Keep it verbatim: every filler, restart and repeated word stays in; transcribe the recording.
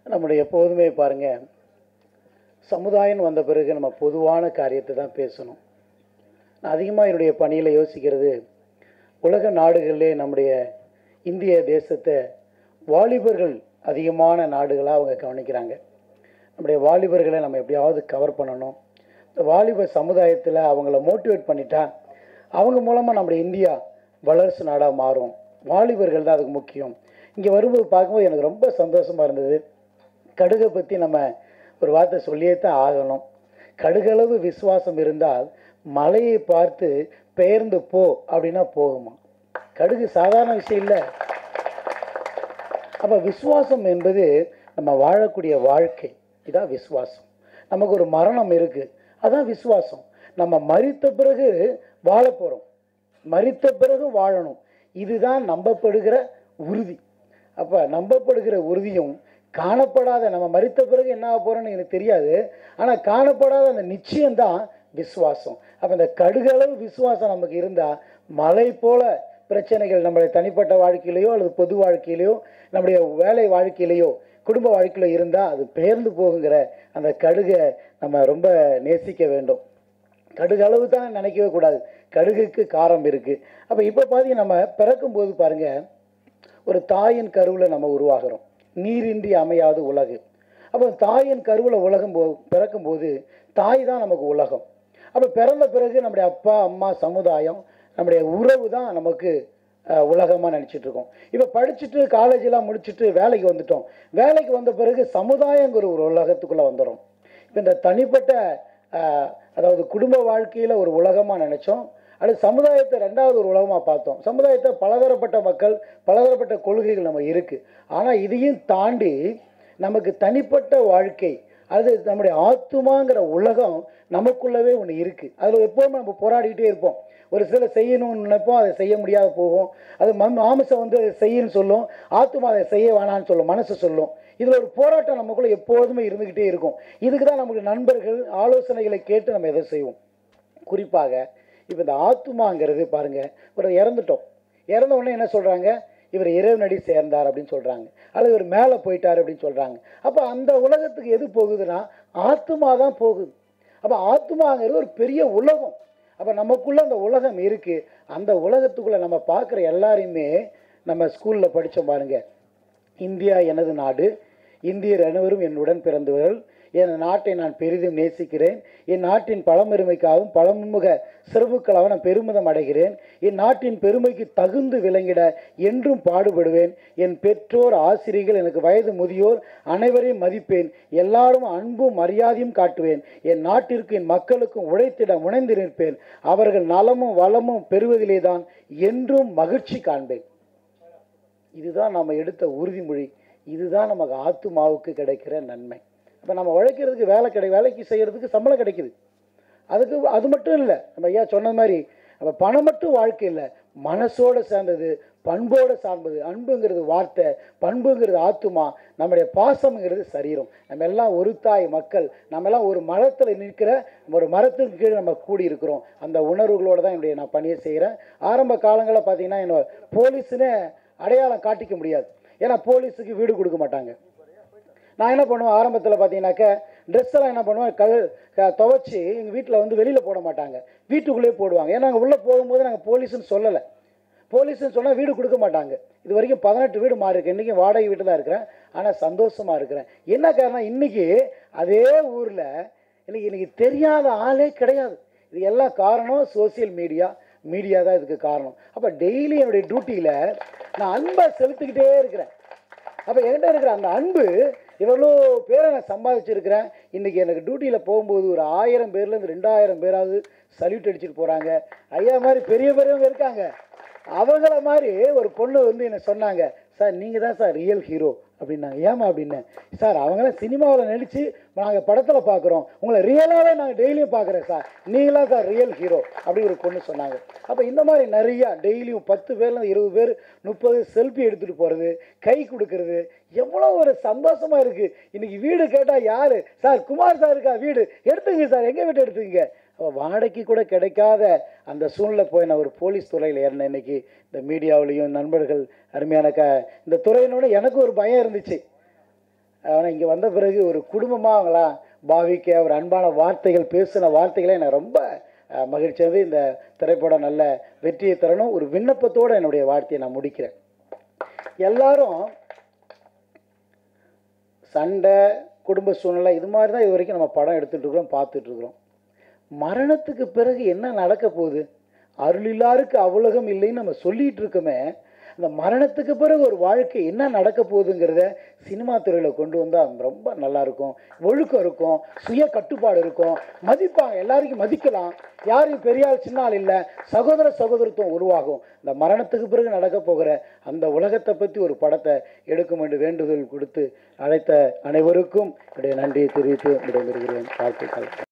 நம்முடைய எப்போதுமே பாருங்கள், சமுதாயம் வந்த பிறகு நம்ம பொதுவான காரியத்தை தான் பேசணும். நான் அதிகமாக என்னுடைய பணியில் யோசிக்கிறது, உலக நாடுகளிலே நம்முடைய இந்திய தேசத்தை வாலிபர்கள் அதிகமான நாடுகளாக அவங்க கவனிக்கிறாங்க. நம்முடைய வாலிபர்களை நம்ம எப்படியாவது கவர் பண்ணணும். இந்த வாலிப சமுதாயத்தில் அவங்கள மோட்டிவேட் பண்ணிட்டா அவங்க மூலமாக நம்முடைய இந்தியா வளர்ச்சி நாடாக மாறும். வாலிபர்கள் தான் அதுக்கு முக்கியம். இங்கே வரும்போது பார்க்கும்போது எனக்கு ரொம்ப சந்தோஷமாக இருந்தது. கடுகை பற்றி நம்ம ஒரு வார்த்தை சொல்லியே தான் ஆகணும். கடுகளவு விசுவாசம் இருந்தால் மலையை பார்த்து பெயர்ந்து போ அப்படின்னா போகுமா? கடுகு சாதாரண விஷயம் இல்லை. அப்போ விசுவாசம் என்பது நம்ம வாழக்கூடிய வாழ்க்கை. இதான் விசுவாசம். நமக்கு ஒரு மரணம் இருக்குது, அதான் விசுவாசம். நம்ம மரித்த பிறகு வாழ போகிறோம், மரித்த பிறகு வாழணும். இதுதான் நம்பப்படுகிற உறுதி. அப்போ நம்பப்படுகிற உறுதியும் காணப்படாத நம்ம மரித்த பிறகு என்ன ஆக போகிறோன்னு எனக்கு தெரியாது, ஆனால் காணப்படாத அந்த நிச்சயம்தான் விசுவாசம். அப்போ இந்த கடுகளவு விசுவாசம் நமக்கு இருந்தால் மலை போல பிரச்சனைகள் நம்மளுடைய தனிப்பட்ட வாழ்க்கையிலையோ அல்லது பொது வாழ்க்கையிலையோ நம்முடைய வேலை வாழ்க்கையிலையோ குடும்ப வாழ்க்கையில் இருந்தால் அது பெயர்ந்து போகுங்கிற அந்த கடுகை நம்ம ரொம்ப நேசிக்க வேண்டும். கடுகு அளவு தான் நினைக்கவே கூடாது. கடுகுக்கு காரம் இருக்குது. அப்போ இப்போ பார்த்தீங்கன்னா நம்ம பிறக்கும்போது பாருங்கள், ஒரு தாயின் கருவில் நம்ம உருவாகிறோம். நீரின்றி அமையாது உலகு. அப்போ தாயின் கருவில் உலகம் போ பிறக்கும்போது தாய் தான் நமக்கு உலகம். அப்போ பிறந்த பிறகு நம்முடைய அப்பா அம்மா சமுதாயம் நம்முடைய உறவு தான் நமக்கு உலகமாக நினச்சிட்ருக்கோம். இப்போ படிச்சுட்டு காலேஜெலாம் முடிச்சுட்டு வேலைக்கு வந்துட்டோம். வேலைக்கு வந்த பிறகு சமுதாயங்கிற ஒரு உலகத்துக்குள்ளே வந்துடும். இப்போ இந்த தனிப்பட்ட அதாவது குடும்ப வாழ்க்கையில் ஒரு உலகமாக நினச்சோம். அடுத்து சமுதாயத்தை ரெண்டாவது ஒரு உலகமாக பார்த்தோம். சமுதாயத்தை பலதரப்பட்ட மக்கள், பலதரப்பட்ட கொள்கைகள் நம்ம இருக்குது. ஆனால் இதையும் தாண்டி நமக்கு தனிப்பட்ட வாழ்க்கை, அது நம்முடைய ஆத்துமாங்கிற உலகம் நமக்குள்ளவே ஒன்று இருக்குது. அதில் எப்போவுமே நம்ம போராடிக்கிட்டே இருப்போம். ஒரு சில செய்யணும்னு நினைப்போம், அதை செய்ய முடியாத போகும். அது மம் மாமிசம் வந்து அதை செய்யணும்னு சொல்லும், ஆத்துமா அதை செய்ய வேணான்னு சொல்லும், மனசு சொல்லும். இதில் ஒரு போராட்டம் நமக்குள்ளே எப்போதுமே இருந்துக்கிட்டே இருக்கும். இதுக்கு தான் நமக்கு நண்பர்கள் ஆலோசனைகளை கேட்டு நம்ம எதை செய்வோம். குறிப்பாக இப்போ இந்த ஆத்துமாங்கிறது பாருங்கள், ஒரு இறந்துட்டோம், இறந்த உடனே என்ன சொல்கிறாங்க, இவர் இறைவனடி சேர்ந்தார் அப்படின்னு சொல்கிறாங்க, அல்லது இவர் மேலே போயிட்டார் அப்படின்னு சொல்கிறாங்க. அப்போ அந்த உலகத்துக்கு எது போகுதுன்னா ஆத்துமா தான் போகுது. அப்போ ஆத்துமாங்கிறது ஒரு பெரிய உலகம். அப்போ நமக்குள்ளே அந்த உலகம் இருக்குது. அந்த உலகத்துக்குள்ளே நம்ம பார்க்குற எல்லாரையுமே நம்ம ஸ்கூலில் படித்தோம் பாருங்கள். இந்தியா எனது நாடு, இந்தியர் அனைவரும் என்னுடன் பிறந்தவர்கள், என் நாட்டை நான் பெரிதும் நேசிக்கிறேன், என் நாட்டின் பழம்பெருமைக்காகவும் பழமுக சிறப்புக்களாக நான் பெருமிதம் அடைகிறேன், என் நாட்டின் பெருமைக்கு தகுந்து விளங்கிட என்றும் பாடுபடுவேன், என் பெற்றோர் ஆசிரியர்கள் எனக்கு வயது முதியோர் அனைவரையும் மதிப்பேன், எல்லாரும் அன்பும் மரியாதையும் காட்டுவேன், என் நாட்டிற்கு என் மக்களுக்கும் உழைத்திட முனைந்து நிற்பேன், அவர்கள் நலமும் வளமும் பெறுவதிலே தான் என்றும் மகிழ்ச்சி காண்பேன். இதுதான் நம்ம எடுத்த உறுதிமொழி. இதுதான் நமக்கு ஆத்துமாவுக்கு கிடைக்கிற நன்மை. இப்போ நம்ம உழைக்கிறதுக்கு வேலை கிடை வேலைக்கு செய்கிறதுக்கு சம்பளம் கிடைக்குது. அதுக்கு அது மட்டும் இல்லை, நம்ம ஐயா சொன்ன மாதிரி நம்ம பணம் மட்டும் வாழ்க்கை இல்லை, மனசோடு சேர்ந்தது, பண்போடு சார்ந்தது. அன்புங்கிறது வார்த்தை, பண்புங்கிறது ஆத்துமா, நம்முடைய பாசம்ங்கிறது சரீரம். நம்ம எல்லாம் ஒரு தாய் மக்கள், நம்ம எல்லாம் ஒரு மரத்தில் நிற்கிற ஒரு மரத்துக்கு கீழே நம்ம கூடி இருக்கிறோம். அந்த உணர்வுகளோடு தான் என்னுடைய நான் பணியை செய்கிறேன். ஆரம்ப காலங்களில் பார்த்தீங்கன்னா என்ன போலீஸுன்னு அடையாளம் காட்டிக்க முடியாது. ஏன்னா போலீஸுக்கு வீடு கொடுக்க மாட்டாங்க. நான் என்ன பண்ணுவேன், ஆரம்பத்தில் பார்த்தீங்கன்னாக்க ட்ரெஸ்ஸெல்லாம் என்ன பண்ணுவேன், கல் துவைச்சி எங்கள் வீட்டில் வந்து வெளியில் போட மாட்டாங்க, வீட்டுக்குள்ளேயே போடுவாங்க. ஏன்னா நாங்கள் உள்ளே போகும்போது நாங்கள் போலீஸ்ன்னு சொல்லலை. போலீஸ்ன்னு சொன்னால் வீடு கொடுக்க மாட்டாங்க. இது வரைக்கும் பதினெட்டு வீடு மாறி இருக்கு. இன்றைக்கி வாடகை வீட்டு தான் இருக்கிறேன், ஆனால் சந்தோஷமாக இருக்கிறேன். என்ன காரணம், இன்றைக்கி அதே ஊரில் இன்றைக்கி இன்றைக்கி தெரியாத ஆளே கிடையாது. இது எல்லாம் காரணம் சோசியல் மீடியா மீடியா தான் இதுக்கு காரணம். அப்போ டெய்லி என்னுடைய டியூட்டியில் நான் அன்பை செலுத்திக்கிட்டே இருக்கிறேன். அப்போ என்கிட்ட இருக்கிற அந்த அன்பு இவ்வளோ பேரை நான் சம்பாதிச்சிருக்கிறேன். இன்றைக்கி எனக்கு டியூட்டியில் போகும்போது ஒரு ஆயிரம் பேர்லேருந்து ரெண்டாயிரம் பேராவது சல்யூட் அடிச்சுட்டு போகிறாங்க. ஐயா மாதிரி பெரிய பெரியவங்க இருக்காங்க. அவங்கள மாதிரி ஒரு பொண்ணு வந்து என்ன சொன்னாங்க, சார் நீங்கள் தான் சார் ரியல் ஹீரோ அப்படின்னாங்க. ஏமா அப்படின்னேன், சார் அவங்களாம் சினிமாவில் நடித்து நாங்கள் படத்தில் பார்க்குறோம், உங்களை ரியலாகவே நாங்கள் டெய்லியும் பார்க்குறேன் சார், நீங்களாம் சார் ரியல் ஹீரோ அப்படி ஒரு பொண்ணு சொன்னாங்க. அப்போ இந்த மாதிரி நிறையா டெய்லியும் பத்து பேர்லேருந்து இருபது பேர் முப்பது செல்ஃபி எடுத்துகிட்டு போகிறது, கை கொடுக்கறது, எவ்வளோ ஒரு சந்தோஷமாக இருக்குது. இன்றைக்கி வீடு கேட்டால் யார் சார், குமார் சார் இருக்கா வீடு எடுத்துங்க சார், எங்கள் வீட்டை எடுத்துங்க. வாடகைக்கு கூட கிடைக்காத அந்த சூழ்நிலை போய் நான் ஒரு போலீஸ் துறையில் ஏறினேன். இன்றைக்கி இந்த மீடியாவிலையும் நண்பர்கள் அருமையான க இந்த துறையினோட எனக்கு ஒரு பயம் இருந்துச்சு. ஆனால் இங்கே வந்த பிறகு ஒரு குடும்பமாக அவங்களாம் பாவிக்க ஒரு அன்பான வார்த்தைகள் பேசின வார்த்தைகளே எனக்கு ரொம்ப மகிழ்ச்சியானது. இந்த திரைப்படம் நல்ல வெற்றியை தரணும் ஒரு விண்ணப்பத்தோடு என்னுடைய வார்த்தையை நான் முடிக்கிறேன். எல்லாரும் சண்டை குடும்ப சூழ்நிலை இது மாதிரி தான் இது வரைக்கும் நம்ம படம் எடுத்துகிட்டு இருக்கிறோம் பார்த்துட்ருக்குறோம். மரணத்துக்கு பிறகு என்ன நடக்க போகுது? அருளில்லாருக்கு அவ்வுலகம் இல்லைன்னு நம்ம சொல்லிகிட்டு இருக்கோமே, அந்த மரணத்துக்கு பிறகு ஒரு வாழ்க்கை என்ன நடக்க போகுதுங்கிறத சினிமா துறையில் கொண்டு வந்தால் ரொம்ப நல்லாயிருக்கும். ஒழுக்கம் இருக்கும், சுய கட்டுப்பாடு இருக்கும், மதிப்பாங்க, எல்லாருக்கும் மதிக்கலாம், யாரையும் பெரிய ஆள் சின்ன ஆள் இல்லை, சகோதர சகோதரத்துவம் உருவாகும். இந்த மரணத்துக்கு பிறகு நடக்க போகிற அந்த உலகத்தை பற்றி ஒரு படத்தை எடுக்கும் என்று வேண்டுதல் கொடுத்து அழைத்த அனைவருக்கும் என்னுடைய நன்றியை தெரிவித்து விடைபெறுகிறேன். வாழ்த்துக்கள்.